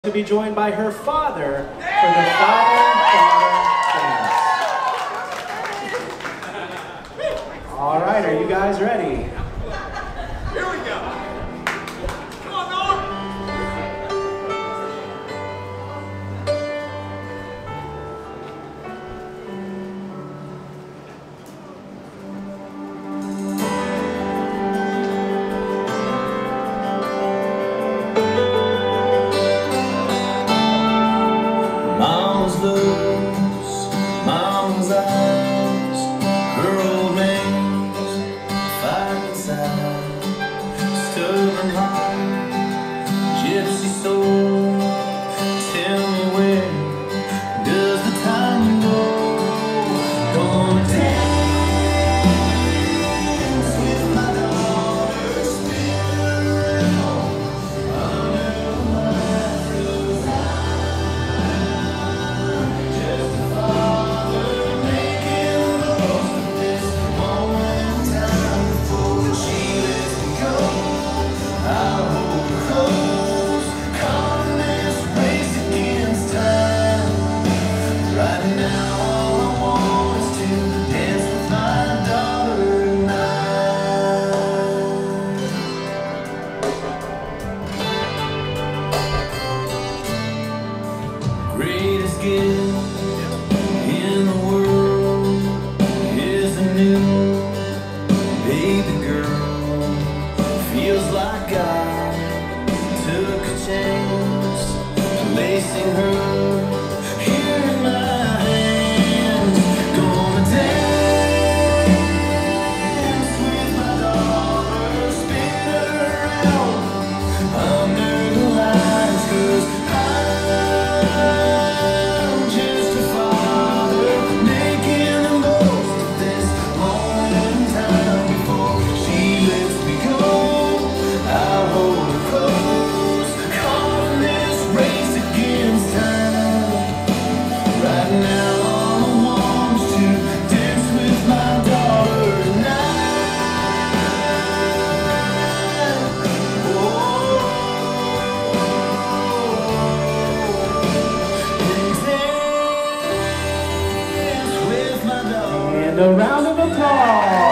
To be joined by her father for the father-daughter dance. All right, are you guys ready? Here we go. Come on, Norm. Mama's looks, Mama's eyes, her old rings, fire inside, stubborn heart, gypsy soul. Tell me where does the time go? Gonna dance with my daughter, spin around under my blue eyes. Just a father making the most of this moment in time before she lets me go. I'll hold her close, caught in this race against time. Right now all I want is to dance with my daughter tonight. Greatest gift in the world is a new baby girl. Feels like God took a chance, placing her here in my hands. Gonna dance with my daughter, spin her around under the lights, 'cause I'm just a father making the most of this moment in time before she lets me go. I'll hold her close, caught in this race against time. Right now all I want is to dance with my daughter tonight. Dance with my daughter. And a round of applause.